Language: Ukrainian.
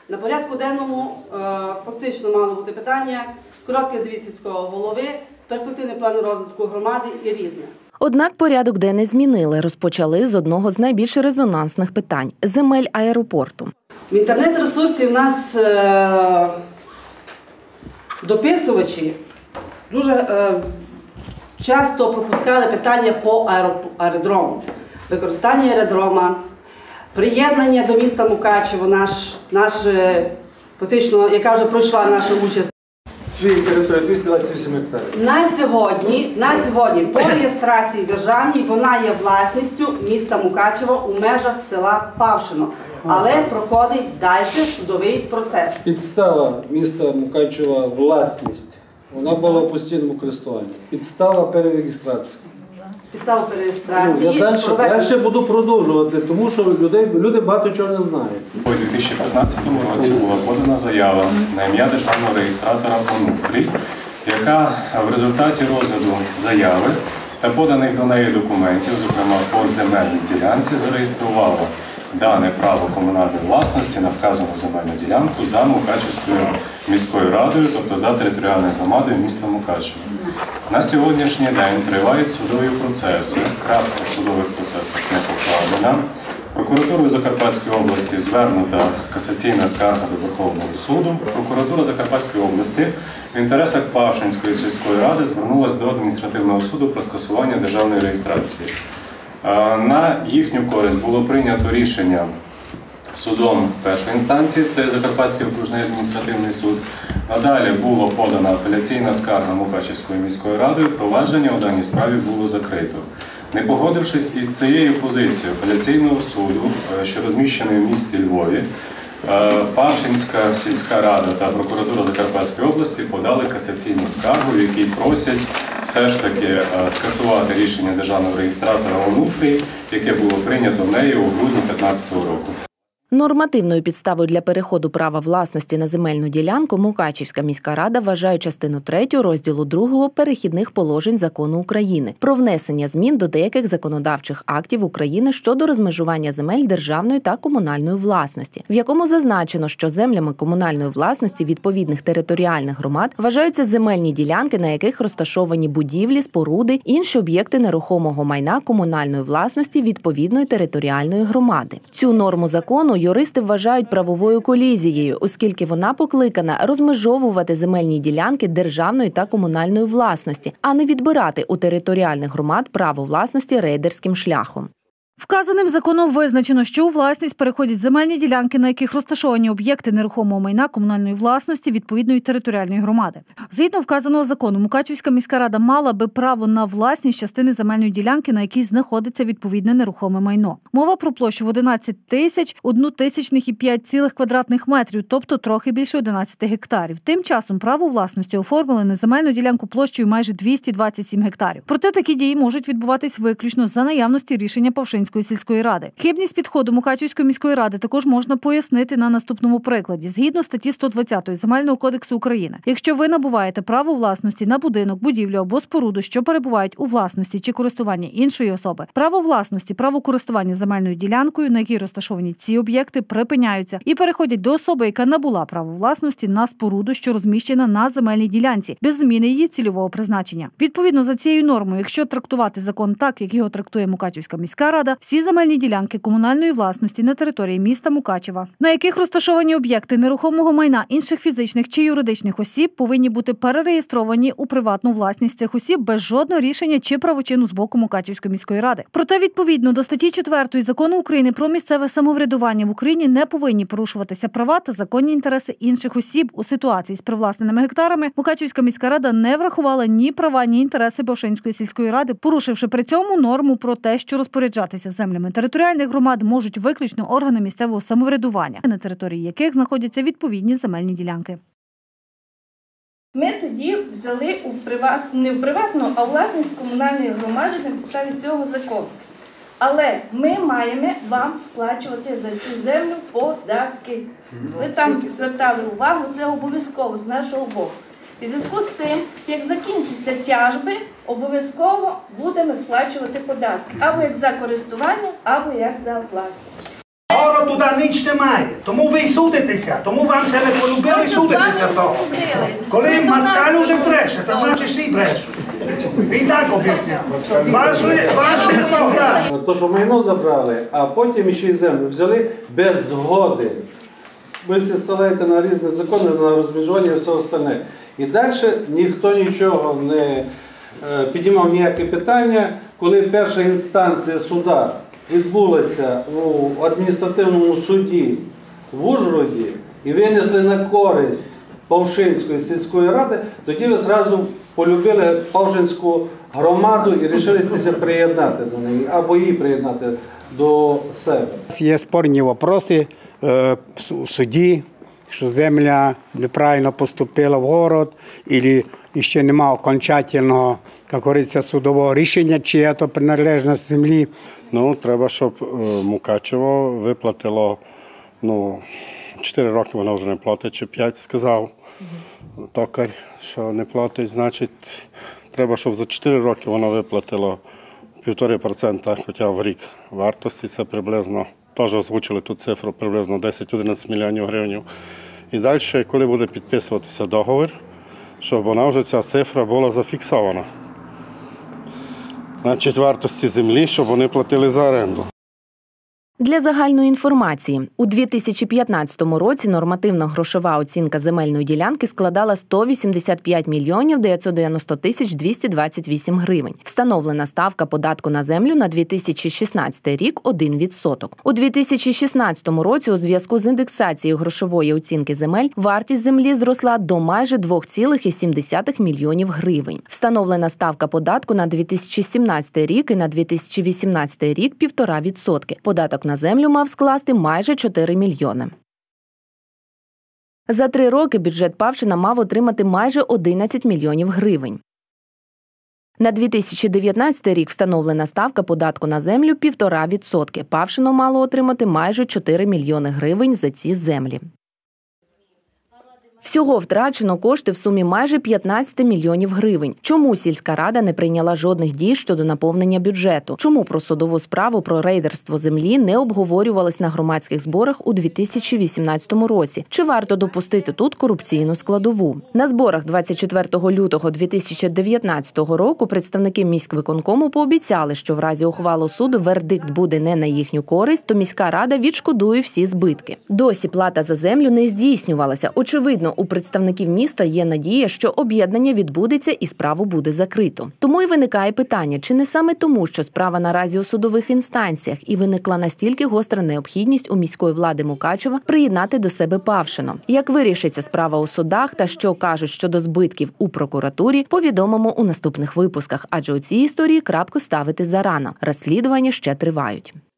На порядку денному фактично мало бути питання, короткий звіт сільського голови, перспективний план розвитку громади і різне. Однак порядок денний змінили. Розпочали з одного з найбільш резонансних питань – земель аеропорту. В інтернет-ресурсі в нас дописувачі дуже часто пропускали питання по аеродрому. Використання аеродрома, приєднання до міста Мукачево, яка вже пройшла наша участь. Територія 228 гектарів. На сьогодні по реєстрації державній вона є власністю міста Мукачево у межах села Павшино, але проходить далі судовий процес. Підстава міста Мукачева – власність. Вона була в постійному користуванні. Підстава перереєстрації. Підстава перереєстрації. Я далі буду продовжувати, тому що люди багато чого не знають. У 2015 році була подана заява на ім'я державного реєстратора Онуфрій, яка в результаті розгляду заяви та поданих до неї документів, зокрема по земельній ділянці, зареєструвала дане право комунальної власності на вказану земельну ділянку за Мукачевською міською радою, тобто за територіальною громадою міста Мукачево. На сьогоднішній день тривають судові процеси, крапка в судових процесах не покладена. Прокуратурою Закарпатської області звернута касаційна скарга до Верховного суду. Прокуратура Закарпатської області в інтересах Павшинської сільської ради звернулася до адміністративного суду про скасування державної реєстрації. На їхню користь було прийнято рішення судом першої інстанції, це Закарпатський окружний адміністративний суд. Надалі була подана апеляційна скарга Мукачевською міською радою, провадження у даній справі було закрито. Не погодившись із цією позицією апеляційного суду, що розміщений в місті Львові, Павшинська сільська рада та прокуратура Закарпатської області подали касаційну скаргу, в якій просять все ж таки скасувати рішення державного реєстратора Онуфрій, яке було прийнято нею у грудні 2015 року. Нормативною підставою для переходу права власності на земельну ділянку Мукачівська міська рада вважає частину 3 розділу 2 перехідних положень Закону України про внесення змін до деяких законодавчих актів України щодо розмежування земель державної та комунальної власності, в якому зазначено, що землями комунальної власності відповідних територіальних громад вважаються земельні ділянки, на яких розташовані будівлі, споруди, інші об'єкти нерухомого майна комунальної власності відповідної територіальної громади. Цю норму закону юристи вважають правовою колізією, оскільки вона покликана розмежовувати земельні ділянки державної та комунальної власності, а не відбирати у територіальних громад право власності рейдерським шляхом. Вказаним законом визначено, що у власність переходять земельні ділянки, на яких розташовані об'єкти нерухомого майна комунальної власності відповідної територіальної громади. Згідно вказаного закону, Мукачівська міська рада мала би право на власність частини земельної ділянки, на якій знаходиться відповідне нерухоме майно. Мова про площу в 11 тисяч 1,05 квадратних метрів, тобто трохи більше 11 гектарів. Тим часом право власності оформили на земельну ділянку площею майже 227 гектарів. Проте такі дії можуть відбуватись виключно за наявності рішення Павшинської сільської ради. Хибність підходу Мукачівської міської ради також можна пояснити на наступному прикладі. Згідно статті 120 Земельного кодексу України, якщо ви набуваєте право власності на будинок, будівлю або споруду, що перебувають у власності чи користуванні іншої особи, право власності, право користування земельною ділянкою, на якій розташовані ці об'єкти, припиняються і переходять до особи, яка набула право власності на споруду, що розміщена на земельній ділянці, без зміни її цільового призначення. Відповідно за цією нормою, якщо трактувати закон так, як його трактує Мукачівська міська рада, всі земельні ділянки комунальної власності на території міста Мукачева, на яких розташовані об'єкти нерухомого майна інших фізичних чи юридичних осіб, повинні бути перереєстровані у приватну власність цих осіб без жодного рішення чи правочину з боку Мукачівської міської ради. Проте, відповідно до статті 4 Закону України про місцеве самоврядування в Україні не повинні порушуватися права та законні інтереси інших осіб у ситуації з привласненими гектарами. Мукачівська міська рада не врахувала ні права, ні інтереси Павшинської сільської ради, порушивши при цьому норму про те, що розпоряджатися землями територіальних громад можуть виключно органи місцевого самоврядування, на території яких знаходяться відповідні земельні ділянки. Ми тоді взяли не в приватну, а у власність комунальної громади на підставі цього закону. Але ми маємо вам сплачувати за цю землю податки. Ви там звертали увагу, це обов'язково з нашого боку. І в зв'язку з цим, як закінчаться тяжби, обов'язково будемо сплачувати податки. Або як за користування, або як за власність. Ми город туди ніч немає. Тому ви й судитеся. Тому вам це не полюбили, судитеся того. Коли Москаль уже бреше, то значить всі брешуть. Він так об'ясняв. Ваше правда. То, що майно забрали, а потім ще й землю взяли без згоди. Ви всі ссилаєте на різні закони, на розмежування і все остальне. І далі ніхто нічого не піднімав ніякі питання, коли перша інстанція суда відбулася у адміністративному суді в Ужгороді і винесли на користь Павшинської сільської ради, тоді ви зразу полюбили Павшинську громаду і вирішилися приєднати до неї, або її приєднати до себе. Є спорні питання в суді, що земля неправильно поступила в город, або ще немає окончательного, як говориться, судового рішення, чия то приналежність землі. Ну, треба, щоб Мукачево виплатило, 4 роки воно вже не платить, чи 5, сказав токар, що не платить. Значить, треба, щоб за 4 роки воно виплатило 1,5%, хоча в рік вартості. Це приблизно, теж озвучили ту цифру, приблизно 10-11 мільйонів гривень. І далі, коли буде підписуватися договір, щоб вона вже ця цифра була зафіксована. Значить, вартості землі, щоб вони платили за оренду. Для загальної інформації, у 2015 році нормативно-грошова оцінка земельної ділянки складала 185 мільйонів 990 тисяч 228 гривень. Встановлена ставка податку на землю на 2016 рік – 1%. У 2016 році у зв'язку з індексацією грошової оцінки земель вартість землі зросла до майже 2,7 мільйонів гривень. Встановлена ставка податку на 2017 рік і на 2018 рік – 1,5%. Податок на землю мав скласти майже 4 мільйони. За 3 роки бюджет Павшина мав отримати майже 11 мільйонів гривень. На 2019 рік встановлена ставка податку на землю – 1,5%. Павшино мало отримати майже 4 мільйони гривень за ці землі. Всього втрачено кошти в сумі майже 15 мільйонів гривень. Чому сільська рада не прийняла жодних дій щодо наповнення бюджету? Чому про судову справу про рейдерство землі не обговорювалось на громадських зборах у 2018 році? Чи варто допустити тут корупційну складову? На зборах 24 лютого 2019 року представники міськвиконкому пообіцяли, що в разі ухвалу суду вердикт буде не на їхню користь, то міська рада відшкодує всі збитки. Досі плата за землю не здійснювалася. Очевидно, у представників міста є надія, що об'єднання відбудеться і справу буде закрито. Тому і виникає питання, чи не саме тому, що справа наразі у судових інстанціях і виникла настільки гостра необхідність у міської влади Мукачева приєднати до себе Павшино. Як вирішиться справа у судах та що кажуть щодо збитків у прокуратурі, повідомимо у наступних випусках, адже у цій історії крапку ставити зарано. Розслідування ще тривають.